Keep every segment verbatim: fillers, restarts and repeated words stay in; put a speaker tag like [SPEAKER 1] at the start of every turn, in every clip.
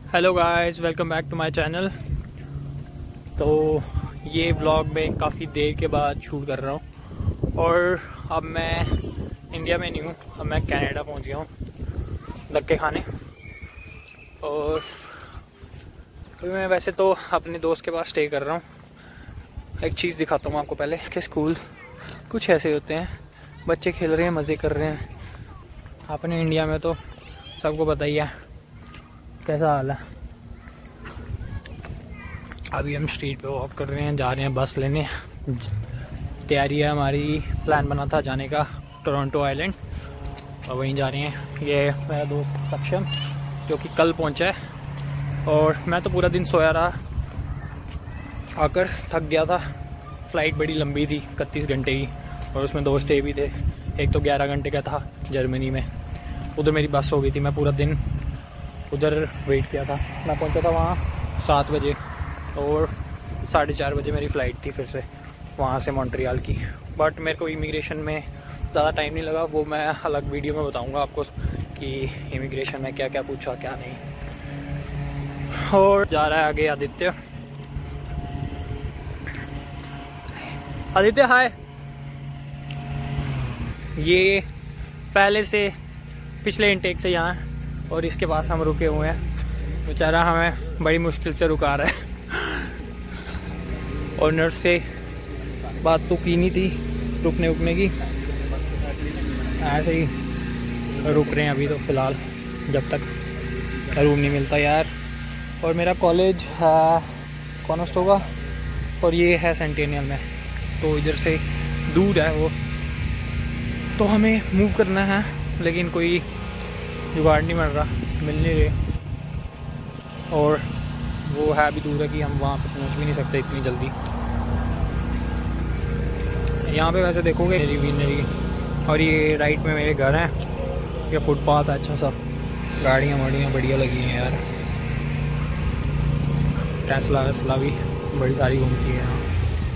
[SPEAKER 1] Hello guys, welcome back to my channel. तो ये vlog मैं काफ़ी देर के बाद शूट कर रहा हूँ और अब मैं इंडिया में नहीं हूँ, अब मैं कनाडा पहुँच गया हूँ धक्के खाने। और मैं वैसे तो अपने दोस्त के पास स्टे कर रहा हूँ। एक चीज़ दिखाता हूँ आपको पहले कि स्कूल कुछ ऐसे होते हैं, बच्चे खेल रहे हैं, मज़े कर रहे हैं। अपने इंडिया में तो सबको पता ही है कैसा हाल है। अभी हम स्ट्रीट पे वॉक कर रहे हैं, जा रहे हैं बस लेने। तैयारी है हमारी, प्लान बना था जाने का टोरंटो आइलैंड और वहीं जा रहे हैं। ये मेरा दोस्त सक्षम जो कि कल पहुंचा है और मैं तो पूरा दिन सोया रहा, आकर थक गया था। फ़्लाइट बड़ी लंबी थी, इकतीस घंटे की, और उसमें दो स्टे भी थे। एक तो ग्यारह घंटे का था जर्मनी में, उधर मेरी बस हो गई थी। मैं पूरा दिन उधर वेट किया था। मैं पहुंचा था वहाँ सात बजे और साढ़े चार बजे मेरी फ़्लाइट थी फिर से वहाँ से मॉन्ट्रियल की। बट मेरे को इमिग्रेशन में ज़्यादा टाइम नहीं लगा, वो मैं अलग वीडियो में बताऊँगा आपको कि इमिग्रेशन में क्या क्या पूछा क्या नहीं। और जा रहा है आगे आदित्य। आदित्य हाय। ये पहले से पिछले इनटेक से यहाँ और इसके पास हम रुके हुए हैं। बेचारा हमें बड़ी मुश्किल से रुका रहा है। और नर्स से बात तो की नहीं थी रुकने उकने की, ऐसे ही रुक रहे हैं अभी तो फ़िलहाल, जब तक रूम नहीं मिलता यार। और मेरा कॉलेज है कॉनस्टोगा और ये है सेंटेनियल में, तो इधर से दूर है वो, तो हमें मूव करना है। लेकिन कोई जुगाड़ नहीं मिल रहा, मिल नहीं रहे, और वो है भी दूर है कि हम वहाँ पे पहुँच भी नहीं सकते इतनी जल्दी। यहाँ पे वैसे देखोगे मेरी ग्रीनरी, और ये राइट में मेरे घर हैं। ये फुटपाथ है अच्छा सा, गाड़ियाँ वाड़ियाँ बढ़िया लगी हैं यार। टेस्ला वेस्ला भी बड़ी सारी घूमती है यहाँ।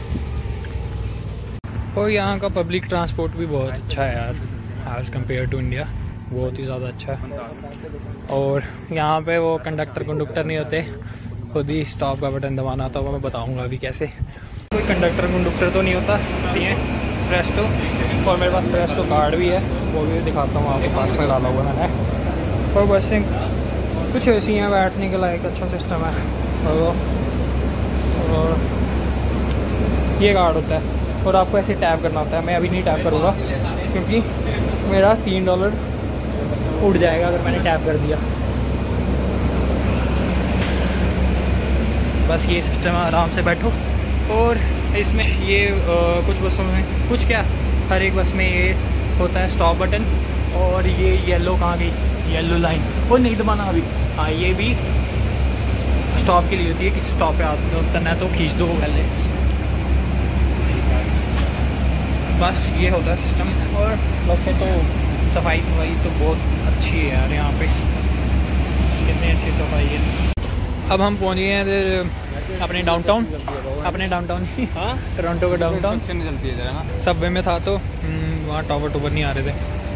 [SPEAKER 1] और यहाँ का पब्लिक ट्रांसपोर्ट भी बहुत अच्छा है यार, एज़ कम्पेयर टू इंडिया बहुत ही ज़्यादा अच्छा है। और यहाँ पे वो कंडक्टर कंडक्टर नहीं होते, खुद ही स्टॉप का बटन दबाना होता है। वो मैं बताऊँगा अभी कैसे। कोई कंडक्टर कंडक्टर तो नहीं होता, ये प्रेस्टो, और मेरे पास प्रेस्टो कार्ड भी है, वो भी दिखाता हूँ आपके पास में डाला हुआ मैंने। और बसें कुछ ऐसी हैं, बैठने के लायक अच्छा सिस्टम है। और, और ये कार्ड होता है और आपको ऐसे टैप करना होता है। मैं अभी नहीं टैप करूँगा क्योंकि मेरा तीन डॉलर उड़ जाएगा अगर मैंने टैप कर दिया। बस ये सिस्टम है, आराम से बैठो। और इसमें ये आ, कुछ बसों में, कुछ क्या हर एक बस में ये होता है स्टॉप बटन। और ये येलो कहाँ गई, येलो लाइन वो नहीं दबाना अभी। हाँ, ये भी स्टॉप के लिए होती है कि स्टॉप पे आते उतरना है तो खींच दो पहले। बस ये होता है सिस्टम। और बसें तो सफाई सफाई तो बहुत अच्छी है यार यहाँ पे, कितनी अच्छी सफाई है। अब हम पहुँच गए हैं अपने डाउनटाउन, अपने डाउनटाउन ही टोरंटो का डाउनटाउन। सबवे में था तो वहाँ टावर टूवर नहीं आ रहे थे।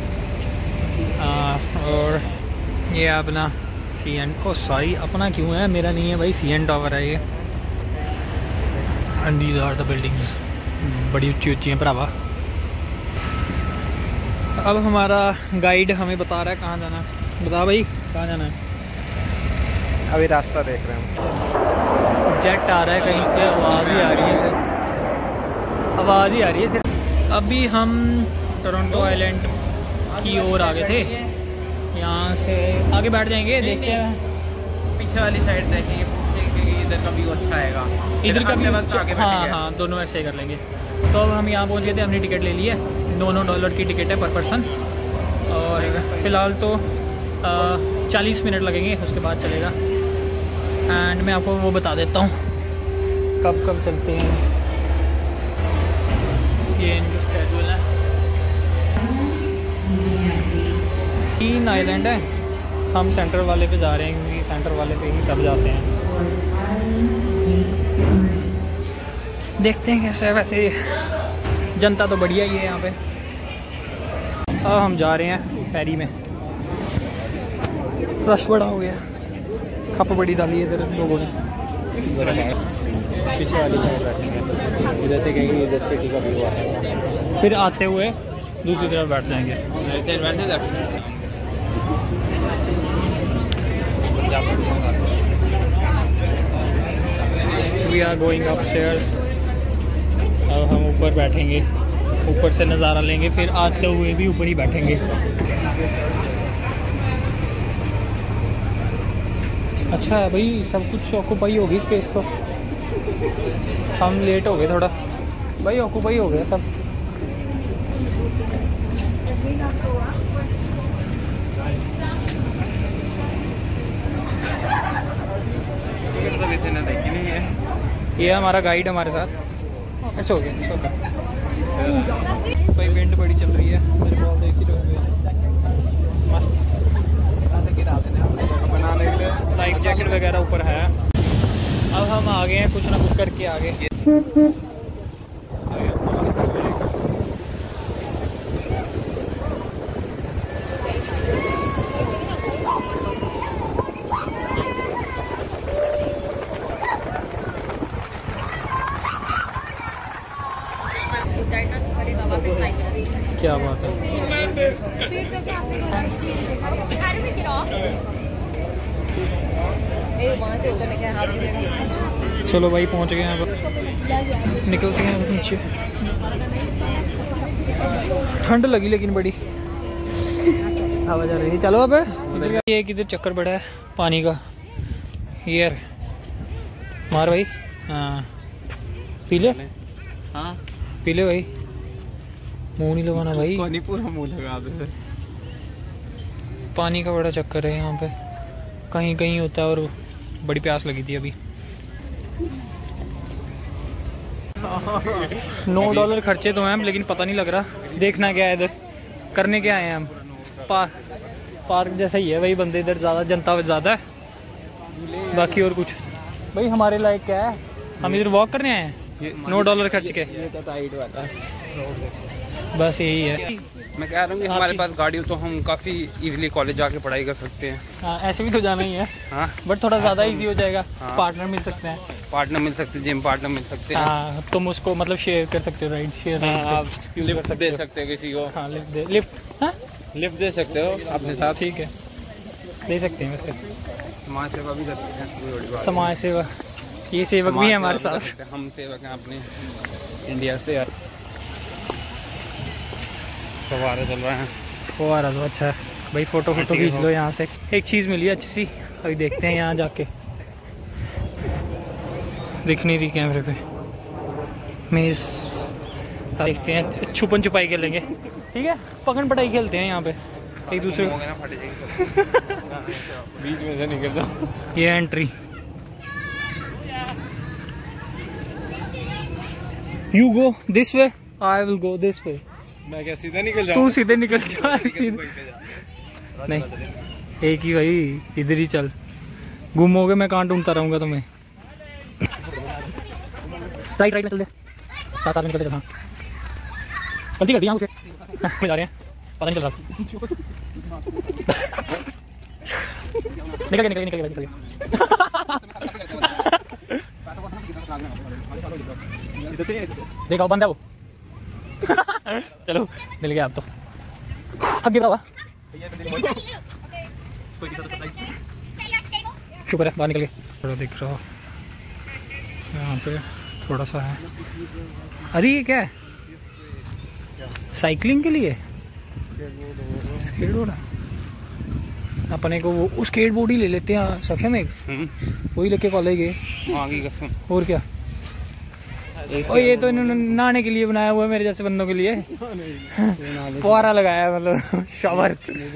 [SPEAKER 1] आ, और ये अपना सी एन ओ सॉरी अपना क्यों है, मेरा नहीं है भाई, सी एन टावर है ये। And these are the buildings, बड़ी ऊंची ऊंची हैं भरावा। अब हमारा गाइड हमें बता रहा है कहाँ जाना है। बता भाई कहाँ जाना है।
[SPEAKER 2] अभी रास्ता देख रहे हैं।
[SPEAKER 1] जेट आ रहा है कहीं से, आवाज़ ही आ रही है सिर्फ, आवाज़ ही आ रही है सिर्फ। अभी हम टोरंटो आइलैंड की ओर आ गए थे, यहाँ से आगे बैठ जाएंगे, देखते हैं
[SPEAKER 2] पीछे वाली साइड देखेंगे, क्योंकि इधर का व्यू अच्छा आएगा।
[SPEAKER 1] इधर का भी
[SPEAKER 2] वक्त आगे
[SPEAKER 1] हाँ हाँ दोनों ऐसे ही कर लेंगे। तो अब हम यहाँ पहुँच गए थे, हमने टिकट ले ली है, दोनों डॉलर की टिकट है पर पर्सन। और फ़िलहाल तो चालीस मिनट लगेंगे, उसके बाद चलेगा। एंड मैं आपको वो बता देता हूँ कब कब चलते हैं। ये इनकी स्केड्यूल है। तीन आइलैंड है, हम सेंटर वाले पे जा रहे हैं क्योंकि सेंटर वाले पे ही सब जाते हैं। देखते हैं कैसे है। वैसे जनता तो बढ़िया ही है यहाँ पे। अब हम जा रहे हैं फेरी में, रश बड़ा हो गया। खप बड़ी डाली है इधर लोगों ने।
[SPEAKER 2] पीछे वाली साइड बैठेंगे, इधर से कहेंगे इधर सिटी का व्यू है,
[SPEAKER 1] फिर आते हुए दूसरी तरफ बैठ जाएंगे। We are going upstairs. अब हम ऊपर बैठेंगे, ऊपर से नज़ारा लेंगे, फिर आते हुए भी ऊपर ही बैठेंगे। अच्छा है भाई, सब कुछ ऑक्यूपाई होगी स्पेस तो। हम लेट हो गए थोड़ा भाई, ऑक्यूपाई हो गया सब। ये हमारा गाइड हमारे साथ। ऐसे हो गया, ऐसे हो गया भाई। विंड बड़ी चल रही है, मेरे बॉल देख ही रहे मस्त। लाइफ जैकेट वगैरह ऊपर है। अब हम आ गए हैं कुछ ना कुछ करके आगे। क्या बात है। चलो भाई पहुंच गए हैं, अब निकलते हैं नीचे। ठंड लगी लेकिन बड़ी हवा जा रही है। चलो अब ये किधर चक्कर बड़ा है पानी का। यार मार भाई। हाँ पी ले।
[SPEAKER 2] हाँ
[SPEAKER 1] पी ले भाई, मुंह नहीं लगाना भाई।
[SPEAKER 2] पानी पूरा मुंह लगा दे।
[SPEAKER 1] पानी का बड़ा चक्कर है यहाँ पे, कहीं कहीं होता है। और बड़ी प्यास लगी थी अभी। नौ डॉलर खर्चे तो हैं, लेकिन पता नहीं लग रहा। देखना क्या है इधर, करने क्या आए हैं हम। पा, पार्क जैसा ही है भाई, बंदे इधर ज़्यादा, जनता ज़्यादा है। बाकी और कुछ भाई हमारे लायक क्या है, हम इधर वॉक करने आए हैं नौ डॉलर खर्च के।
[SPEAKER 2] ये तो टाइट बात है,
[SPEAKER 1] बस यही है।
[SPEAKER 2] मैं कह रहा हूँ कि हमारे पास गाड़ी हो तो हम काफ़ी इजीली कॉलेज जाके पढ़ाई कर सकते हैं।
[SPEAKER 1] हाँ ऐसे भी तो जाना ही है।
[SPEAKER 2] हाँ
[SPEAKER 1] बट थोड़ा ज़्यादा इजी हो जाएगा।
[SPEAKER 2] हाँ।
[SPEAKER 1] पार्टनर मिल सकते हैं।
[SPEAKER 2] पार्टनर मिल सकते हैं, जिम पार्टनर मिल सकते हैं।
[SPEAKER 1] हाँ तुम उसको मतलब शेयर कर सकते हो, राइड शेयर।
[SPEAKER 2] हाँ, आप लिफ्ट दे सकते हो किसी को।
[SPEAKER 1] हाँ लिफ्ट दे, लिफ्ट हाँ
[SPEAKER 2] लिफ्ट दे सकते हो अपने साथ।
[SPEAKER 1] ठीक है, दे सकते हैं। वैसे
[SPEAKER 2] समाज सेवा भी कर सकते हैं, कोई बड़ी बात
[SPEAKER 1] समाज सेवा, ये सेवक भी है हमारे साथ।
[SPEAKER 2] नहीं। हम सेवक हैं अपने इंडिया से यार। फव्वारा चल रहा है।
[SPEAKER 1] फव्वारा तो अच्छा है भाई, फोटो फोटो खींच लो यहाँ से। एक चीज़ मिली अच्छी सी, अभी देखते हैं यहाँ जाके। दिख नहीं रही कैमरे पे। मेज देखते हैं, छुपन छुपाई खेलेंगे। ठीक है, पकड़ पटाई खेलते हैं यहाँ पे एक दूसरे को।
[SPEAKER 2] बीच में से निकल जाओ।
[SPEAKER 1] ये entry. You go this way, I will go this way.
[SPEAKER 2] मैं क्या सीधा निकल जाऊँ?
[SPEAKER 1] तू सीधे निकल जा। सीधे नहीं, एक ही भाई, इधर ही चल। घूमोगे मैं कहाँ ढूंढता रहूंगा तुम्हें। राइट राइट में चल दे, साथ साथ में निकल दे। हाँ गलती कर दी यहाँ उसे। में जा रहे हैं, पता नहीं चल रहा। निकल गया निकल गया निकल गया निकल गया। देखा बंद है वो। चलो मिल गया अब तो। थक गया हुआ, शुक्र है बाहर निकल गए। थोड़ा दिख रहा यहाँ पे थोड़ा सा है। अरे ये क्या है, साइकिलिंग के लिए स्केट बोर्ड। अपने को वो स्केट बोर्ड ही ले लेते हैं सक्षम, एक वही लेके कॉलेज गए। और क्या, और ये तो इन्होंने नहाने के लिए बनाया हुआ है मेरे जैसे बंदों के लिए। फुहारा लगाया है, मतलब शावर।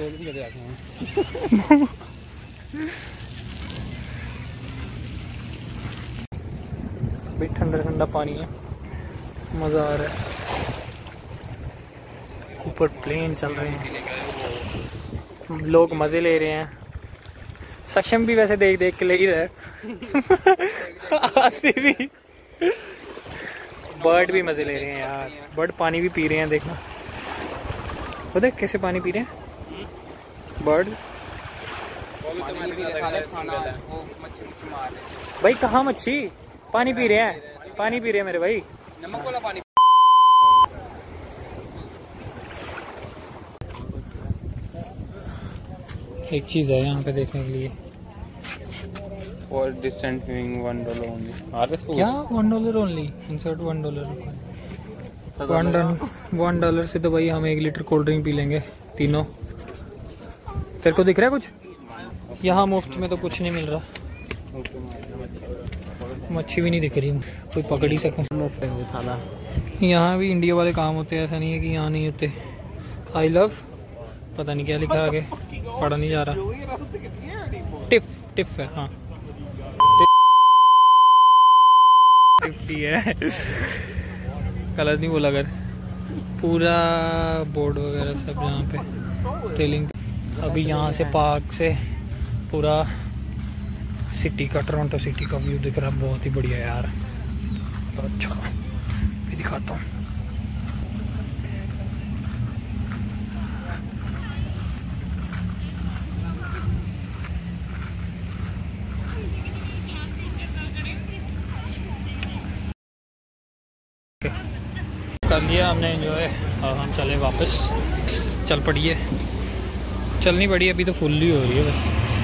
[SPEAKER 1] भाई ठंडा ठंडा पानी है, मज़ा आ रहा है। ऊपर प्लेन चल रहे हैं, लोग मज़े ले रहे हैं। सक्षम भी वैसे देख देख के ले ही रहा है। आती भी बर्ड भी मज़े ले रहे हैं यार। बर्ड पानी भी पी रहे हैं, देखना वो देख कैसे पानी पी रहे हैं बर्ड। भाई कहाँ मच्छी? पानी पी रहे हैं, पानी पी रहे हैं मेरे भाई,
[SPEAKER 2] नमक वाला पानी।
[SPEAKER 1] एक चीज़ है यहाँ पे देखने के लिए।
[SPEAKER 2] और distant viewing one dollar only.
[SPEAKER 1] क्या one dollar only? Insert one dollar one dollar one dollar से तो भाई हम एक लीटर कोल्ड ड्रिंक पी लेंगे तीनों। तेरे को दिख रहा है कुछ? यहाँ मुफ्त में तो कुछ नहीं मिल रहा, मच्छी भी नहीं दिख रही, कोई पकड़ ही सकूँ। यहाँ भी इंडिया वाले काम होते हैं, ऐसा नहीं है कि यहाँ नहीं होते। आई लव पता नहीं क्या लिखा आगे, पढ़ा नहीं जा रहा। टिफ टिफ है, हाँ टिफ्टी है। गलत नहीं बोला, अगर पूरा बोर्ड वगैरह सब यहाँ पे टेलिंग। अभी यहाँ से पार्क से पूरा सिटी का, टोरंटो सिटी का व्यू दिख रहा है, बहुत ही बढ़िया यार। अच्छा भी दिखाता हूँ। कर लिया हमने एंजॉय और हम चले वापस। चल पड़िए, चलनी पड़ी, अभी तो फुल ही हो रही है बस।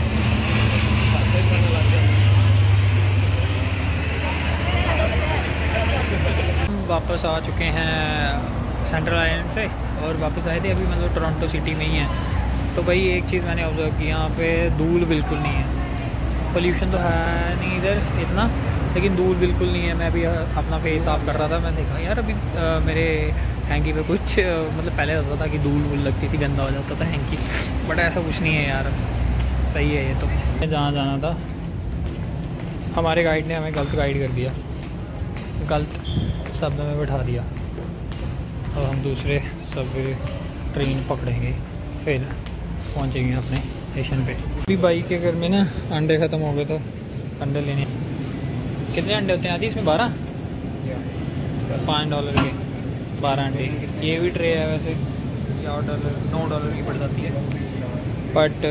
[SPEAKER 1] वापस आ चुके हैं सेंट्रल आइलैंड से, और वापस आए थे अभी मतलब टोरंटो सिटी में ही है। तो भाई एक चीज़ मैंने ऑब्जर्व की, यहाँ पे धूल बिल्कुल नहीं है। पोल्यूशन तो है नहीं इधर इतना, लेकिन धूल बिल्कुल नहीं है। मैं अभी अपना फेस साफ़ कर रहा था, मैं देखा यार अभी आ, मेरे हैंकी पे कुछ आ, मतलब पहले होता था कि धूल वूल लगती थी, गंदा हो जाता था हैंकी, बट ऐसा कुछ नहीं है यार, सही है ये तो। जहाँ जाना था हमारे गाइड ने हमें गलत गाइड कर दिया, गलत शब्द में बैठा दिया, और हम दूसरे सब ट्रेन पकड़ेंगे, फिर पहुँचेंगे अपने स्टेशन पे। अभी बाइक के घर में ना अंडे ख़त्म हो गए, तो अंडे लेने। कितने अंडे होते हैं आदि इसमें? बारह पाँच डॉलर के बारह अंडे। ये भी ट्रे है वैसे, या डॉलर नौ डॉलर की पड़ जाती है, बट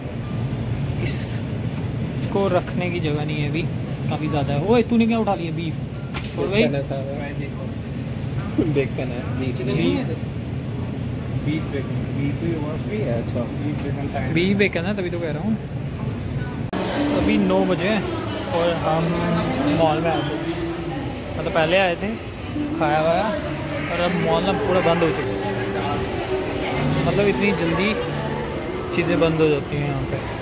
[SPEAKER 1] इसको रखने की जगह नहीं है अभी, काफ़ी ज़्यादा है। ओए तूने क्या उठा लिया? बीफ भाई
[SPEAKER 3] बेकन है, बीफ
[SPEAKER 1] बीफ बेकन है, तभी तो कह रहा हूँ। अभी नौ बजे हैं और हम मॉल में आए थे, मतलब पहले आए थे, खाया वाया, और अब मॉल ना पूरा बंद हो चुका है। मतलब इतनी जल्दी चीज़ें बंद हो जाती हैं यहाँ पे।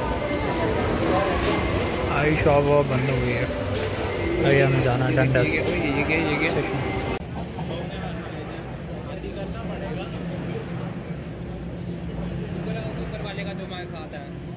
[SPEAKER 1] आई शॉप वॉप बंद हो गई है। अभी हमें जाना है डंडस स्टेशन।
[SPEAKER 2] ऊपर वाले का जो हमारे साथ है